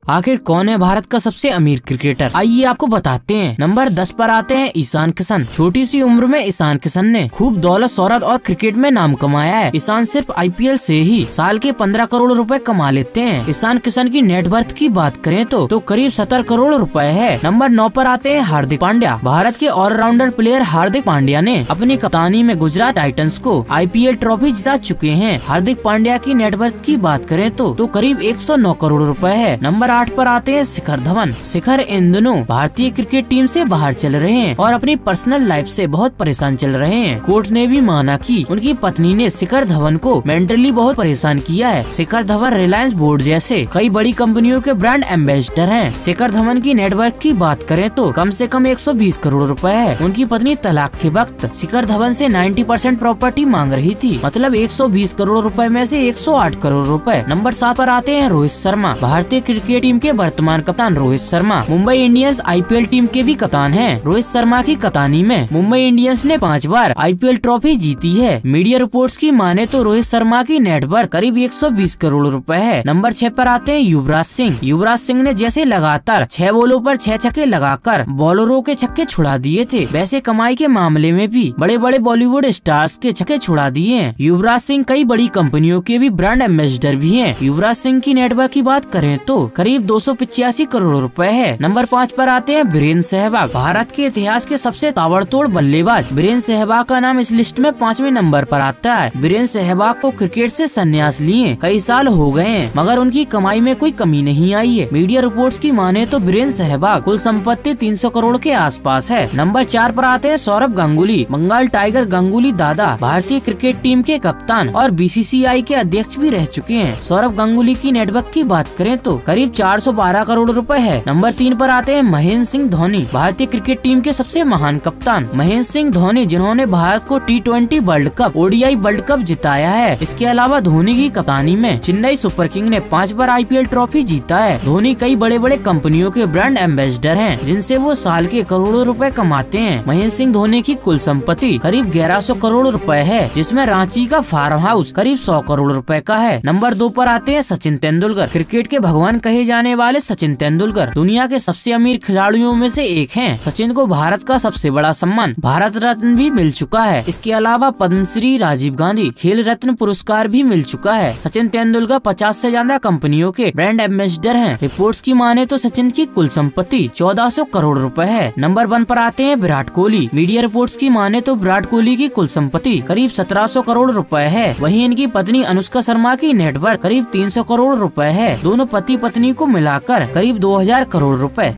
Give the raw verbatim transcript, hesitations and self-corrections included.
आखिर कौन है भारत का सबसे अमीर क्रिकेटर, आइए आपको बताते हैं। नंबर दस पर आते हैं ईशान किशन। छोटी सी उम्र में ईशान किशन ने खूब दौलत शोहरत और क्रिकेट में नाम कमाया है। ईशान सिर्फ आईपीएल से ही साल के पंद्रह करोड़ रुपए कमा लेते हैं। ईशान किशन की नेटवर्थ की बात करें तो, तो करीब सत्तर करोड़ रुपए है। नंबर नौ पर आते हैं हार्दिक पांड्या। भारत के ऑलराउंडर प्लेयर हार्दिक पांड्या ने अपनी कप्तानी में गुजरात टाइटंस को आईपीएल ट्रॉफी जिता चुके हैं। हार्दिक पांड्या की नेटवर्थ की बात करें तो, तो करीब एक सौ नौ करोड़ रुपए है। नंबर आठ पर आते हैं शिखर धवन। शिखर इन दिनों भारतीय क्रिकेट टीम से बाहर चल रहे हैं और अपनी पर्सनल लाइफ से बहुत परेशान चल रहे हैं। कोर्ट ने भी माना कि उनकी पत्नी ने शिखर धवन को मेंटली बहुत परेशान किया है। शिखर धवन रिलायंस बोर्ड जैसे कई बड़ी कंपनियों के ब्रांड एम्बेसडर हैं। शिखर धवन की नेटवर्क की बात करें तो कम से कम एक सौ बीस करोड़ रुपए है। उनकी पत्नी तलाक के वक्त शिखर धवन से नब्बे परसेंट प्रॉपर्टी मांग रही थी, मतलब एक सौ बीस करोड़ रुपए में से एक सौ आठ करोड़ रुपए। नंबर सात पर आते हैं रोहित शर्मा। भारतीय क्रिकेट टीम के वर्तमान कप्तान Rohit Sharma Mumbai Indians IPL team के भी कप्तान हैं। रोहित शर्मा की कप्तानी में मुंबई इंडियंस ने पांच बार आईपीएल ट्रॉफी जीती है। मीडिया रिपोर्ट्स की माने तो रोहित शर्मा की नेटवर्थ करीब एक सौ बीस करोड़ रुपए है। नंबर छह पर आते हैं युवराज सिंह। युवराज सिंह ने जैसे लगातार छह बॉलों पर छह छक्के लगाकर बॉलरों के छक्के छुड़ा दिए थे, वैसे कमाई के मामले में भी बड़े बड़े बॉलीवुड स्टार्स के छक्के छुड़ा दिए हैं। युवराज सिंह कई बड़ी कंपनियों के भी ब्रांड एम्बेसडर भी हैं। युवराज सिंह की नेटवर्थ की बात करें तो करीब दो सौ पचासी करोड़ रुपए है। नंबर पाँच पर आते हैं वीरेंद्र सहवाग। भारत के इतिहास के सबसे ताबड़तोड़ बल्लेबाज वीरेंद्र सहवाग का नाम इस लिस्ट में पांचवें नंबर पर आता है। वीरेंद्र सहवाग को क्रिकेट से संन्यास लिए कई साल हो गए हैं, मगर उनकी कमाई में कोई कमी नहीं आई है। मीडिया रिपोर्ट्स की माने तो वीरेंद्र सहवाग कुल संपत्ति तीन सौ करोड़ के आसपास है। नंबर चार पर आते हैं सौरभ गांगुली। बंगाल टाइगर गांगुली दादा भारतीय क्रिकेट टीम के कप्तान और बीसीसीआई के अध्यक्ष भी रह चुके हैं। सौरभ गांगुली की नेटवर्थ की बात करें तो करीब चार सौ बारह करोड़ रुपए है। नंबर तीन पर आते हैं महेंद्र सिंह धोनी। भारतीय क्रिकेट टीम के सबसे महान कप्तान महेंद्र सिंह धोनी, जिन्होंने भारत को T twenty world cup, ODI world cup जिताया है। इसके अलावा धोनी की कप्तानी में चेन्नई सुपर किंग ने पांच बार आईपीएल ट्रॉफी जीता है। धोनी कई बड़े बड़े कंपनियों के ब्रांड एम्बेसडर हैं, जिनसे वो साल के करोड़ों रुपए कमाते हैं। महेंद्र सिंह धोनी की कुल संपत्ति करीब ग्यारह सौ करोड़ रुपए है, जिसमें रांची का फार्म हाउस करीब सौ करोड़ रुपए का है। नंबर दो पर आते हैं सचिन तेंदुलकर। क्रिकेट के भगवान कहे जाने वाले सचिन तेंदुलकर दुनिया के सबसे अमीर खिलाड़ियों में से एक हैं। सचिन को भारत का सबसे बड़ा सम्मान भारत रत्न भी मिल चुका है। इसके अलावा पद्मश्री, राजीव गांधी खेल रत्न पुरस्कार भी मिल चुका है। सचिन तेंदुलकर पचास से ज्यादा कंपनियों के ब्रांड एम्बेसडर हैं। रिपोर्ट्स की माने तो सचिन की कुल संपत्ति चौदह सौ करोड़ रुपए है। नंबर वन पर आते हैं विराट कोहली। मीडिया रिपोर्ट्स की माने तो विराट कोहली की कुल संपत्ति करीब सत्रह सौ करोड़ रुपए है। वहीं इनकी पत्नी अनुष्का शर्मा की नेटवर्थ करीब तीन सौ करोड़ रुपए है। दोनों पति पत्नी को मिलाकर करीब दो हजार करोड़ रुपए।